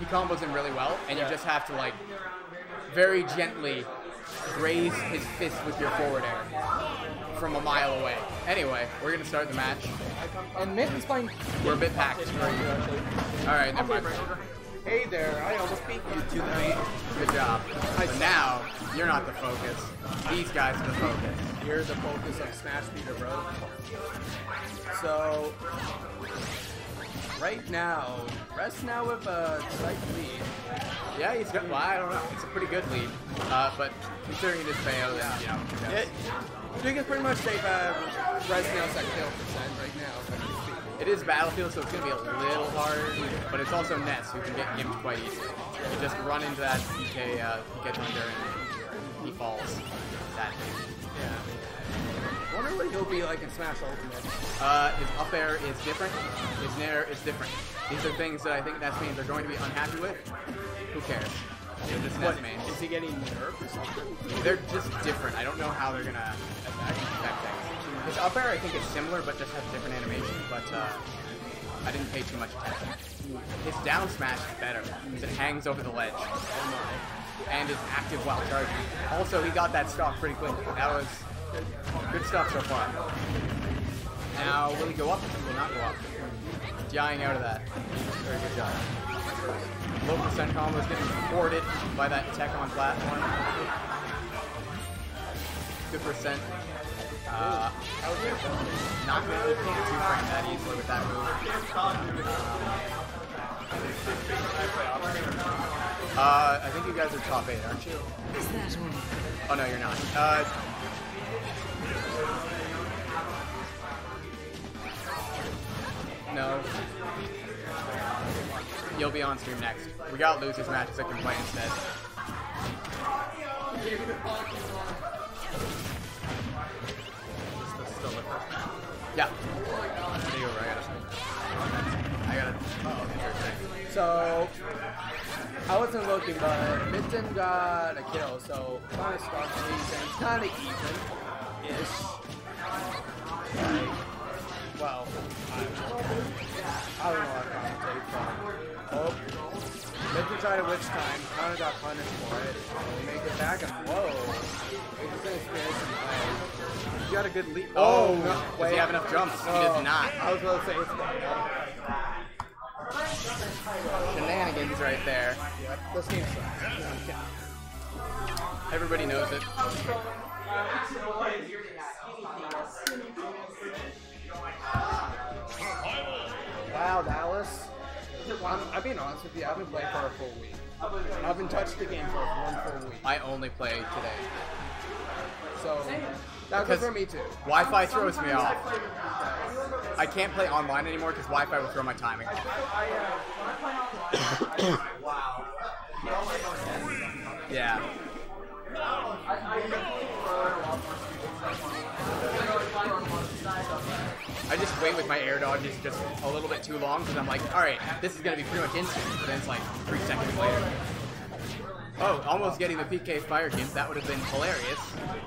he combos him really well, and you just have to like very gently raise his fist with your forward air from a mile away. Anyway, we're gonna start the match. And Mitten's playing. We're a bit packed. All right, never mind. Hey there, I almost beat you tonight. Good job. But now, you're not the focus. These guys are the focus. You're the focus of Smash Meter, bro. So, right now, Rest now with a slight lead. Yeah, he's got, well, I don't know. It's a pretty good lead. But considering it is failed, then, you know. I think it's pretty much safe. Rest now second kill percent right now. It is Battlefield, so it's going to be a little harder, but it's also Ness, who can get gimped quite easily. You just run into that PK, PK Thunder, and he falls. That yeah. I wonder what he'll be like in Smash Ultimate. His up air is different. His nair is different. These are things that I think Ness mains are going to be unhappy with. Who cares? They're just Ness mains. Is he getting nerfed or something? They're just different. I don't know how they're going to affect things. His up air, I think, is similar, but just has different animation, but I didn't pay too much attention. His down smash is better, because it hangs over the ledge, and is active while charging. Also, he got that stock pretty quickly. That was good stuff so far. Now, will he go up? He will not go up. Dying out of that. Very good job. Low percent combo is getting supported by that tech on platform. Good percent. Not going to be two-frame that easily with that move. I think you guys are top 8, aren't you? Is that all? Oh no, you're not. No. You'll be on stream next. We got losers matches that can play instead. Yeah. There you go, I got it. So, I wasn't looking, but Mitten got a kill, so kind of stuck season, kind of even-ish. Like, well, I don't know how to commentate, but Mitten tried a witch time, kind of got punished for it. They make it back, and whoa, they just didn't experience some play. You got a good lead. Oh, no, does he have enough jumps? He does not. I was going to say it's Shenanigans right there. Yep, this game sucks. Everybody knows it. Wow, Dallas. I'm being honest with you, I haven't played for a full week. I haven't touched the game for 1 full week. I only play today. So, that's good for me too. Wi-Fi throws me off. I can't play online anymore because Wi-Fi will throw my timing off. Yeah. I just wait with my air dodges just a little bit too long because I'm like, alright, this is going to be pretty much instant. But then it's like 3 seconds later. Oh, almost getting the PK Fire Gimp. That would have been hilarious.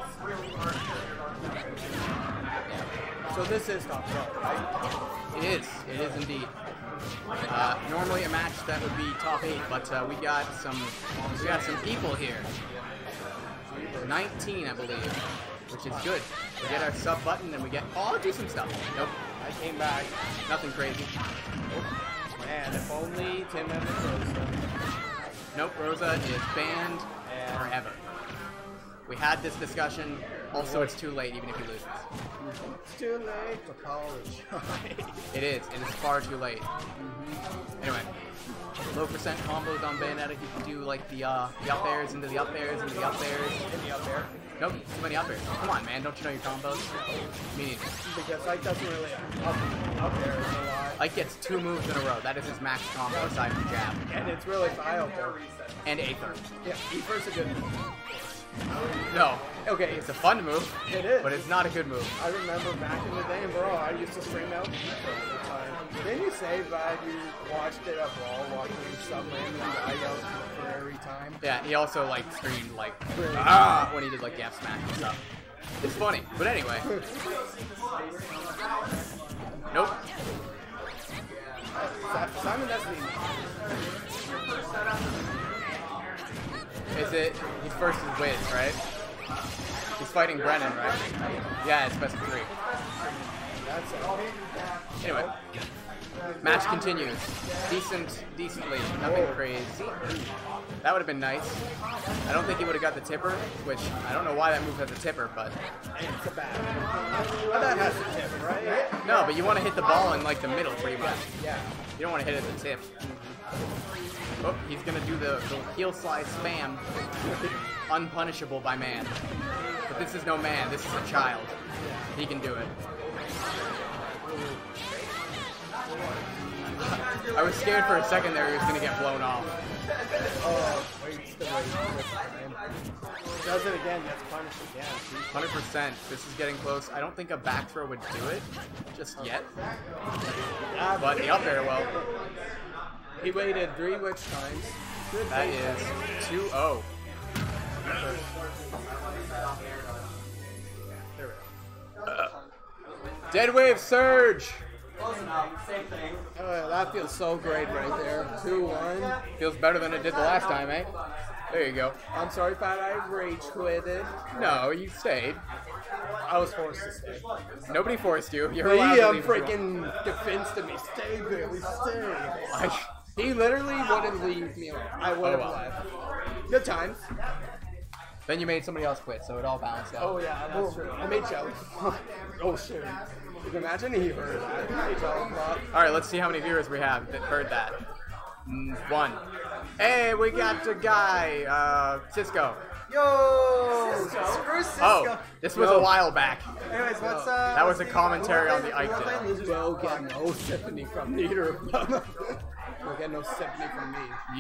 So this is top 12, right? It is indeed. Normally a match that would be top 8, but we got some people here. 19, I believe, which is good. We get our sub button and we get, oh, I'll do some stuff. Nope, I came back. nothing crazy. Man, if only Tim had Rosa. Nope, Rosa is banned forever. We had this discussion. Also, it's too late, even if he loses. It's too late for college. It is far too late. Anyway, low percent combos on Bayonetta. You can do like the up airs into the up airs into the up airs. In the up air. Nope, too many up airs. Come on, man, don't you know your combos? Me neither. Because Ike doesn't really up airs a lot. Ike gets 2 moves in a row. That is his max combo aside from jab. And it's really viable. And Aether. Yeah, Aether's a good move. No. Okay, It's a fun move. It is. But it's not a good move. I remember back in the day in Brawl, I used to stream out Aether all the time. Didn't you say that you watched it at Brawl, watching some random guy out for every time? Yeah, he also like screamed like Really? when he did like F smash and stuff. It's funny, but anyway. Nope. Simon Destiny. it? He's first is Wiz, right? He's fighting Brennan, right? Yeah, it's best of 3. That's it. Anyway, match continues. Decently, nothing crazy. That would have been nice. I don't think he would have got the tipper, which I don't know why that move has a tipper, but It's a bad. Well, that has a tip, right? no, but you want to hit the ball in like the middle, pretty much. Yeah. You don't want to hit it at the tip. Oh, he's gonna do the heel slide spam. Unpunishable by man. But this is no man, this is a child. He can do it. I was scared for a second there he was gonna get blown off. Oh, waits the wait. Does it again, gets punished again. 100%. This is getting close. I don't think a back throw would do it just yet. Yeah, But the up air, well, he waited 3 witch times. Good that thing. is 2-0. There we go. Dead wave surge! Oh, that feels so great right there. 2-1. Feels better than it did the last time, eh? There you go. I'm sorry, Pat, I rage quitted. No, you stayed. I was forced to stay. Nobody forced you. You're allowed to Liam leave if you want. freaking defensed me. Stay, Billy, stay. I- He literally wouldn't leave me alone. I would have wow. left. Good times. Then you made somebody else quit, so it all balanced out. Oh yeah, that's true. I made Joe. Oh shit. You can imagine he heard that. I made Joe. Alright, let's see how many viewers we have that heard that. 1. Hey, we got the guy, Cisco. Yo! Screw Cisco! Oh, this was a while back. Anyways, what's That was a commentary on the Ike We'll get no sympathy from neither of them. We'll get no sympathy from me.